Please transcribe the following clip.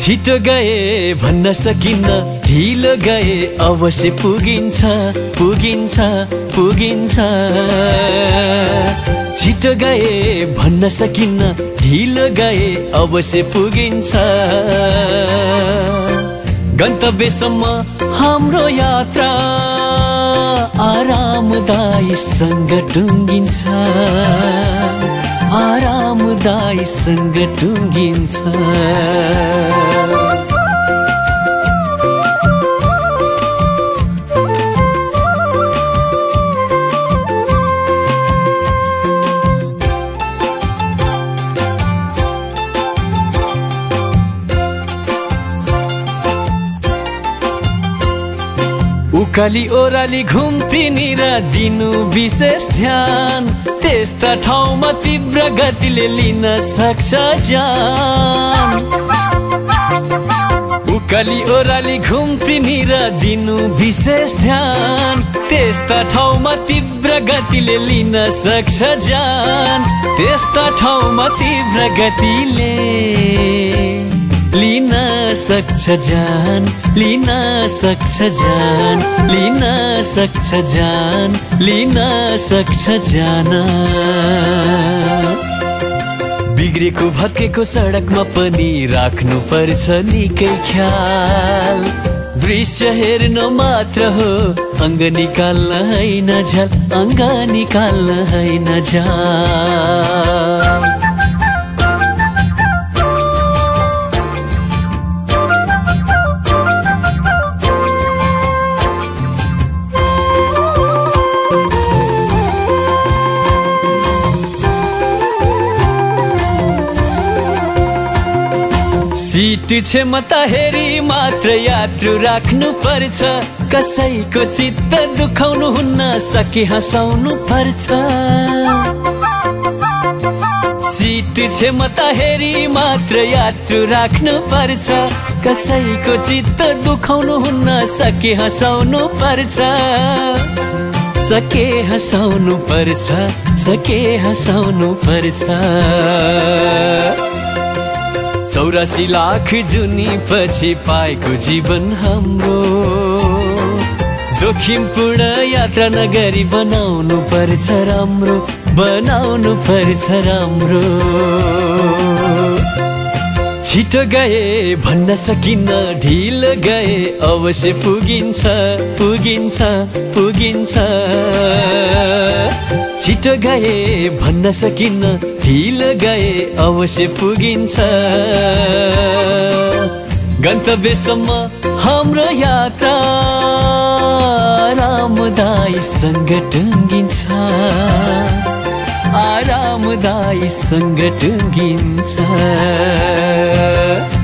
छिटो गए भन्न सकिन्न, ढिलो गए अवश्य पुगिन्छ पुगिन्छ पुगिन्छ। छिटो गए भन्न सकिन्न, ढिलो गए अवश्य पुगिन्छ। गन्तव्यसम्म हाम्रो यात्रा आरामदायीसँग टुङ्गिन्छ, आरामदायीसँग टुङ्गिन्छ। उकाली ओराली घुम्तिनी र दिनु विशेष ध्यान, त्यस्ता ठाउँमा तीव्र गतिले लिन सक्छ जान। उकाली ओराली घुम्तिनी र दिनु विशेष ध्यान, त्यस्ता ठाउँमा तीव्र गतिले लिन सक्छ जान। त्यस्ता ठाउँमा तीव्र गतिले लिन सक्छ जान, लिन सक्छ जान, लिन सक्छ जान, लिन सक्छ जान। बिग्रेको भत्केको सडकमा पनि राख्नु पर्छ निकै ख्याल। दृश्य हेर्न मात्र हो, अङ्ग निकाल्न हैन झ्याल, अङ्ग निकाल्न हैन झ्याल। सीट क्षमता हेरी मात्र यात्रु राख्नु पर्छ, कसैको चित्त दुखाउनु हुन्न, सके हँसाउनु पर्छ। सीट क्षमता हेरी मात्र यात्रु राख्नु पर्छ, कसैको चित्त दुखाउनु हुन्न, सके हँसाउनु पर्छ। सके हँसाउनु पर्छ, सके हँसाउनु पर्छ। 84 लाख जुनी पछि पाएको जीवन हाम्रो, जोखिमपूर्ण यात्रा नगरी बनाउनु पर्छ राम्रो, बनाउनु पर्छ राम्रो। छिटो गए भन्न सकिन्न, ढिलो गए अवश्य पुगिन्छ पुगिन्छ पुगिन्छ। छिटो गए भन्न सकिन्न, ढिलो गए अवश्य पुगिन्छ। गन्तव्यसम्म हाम्रो यात्रा आरामदायीसँग टुङ्गिन्छ, आरामदायीसँग टुङ्गिन्छ।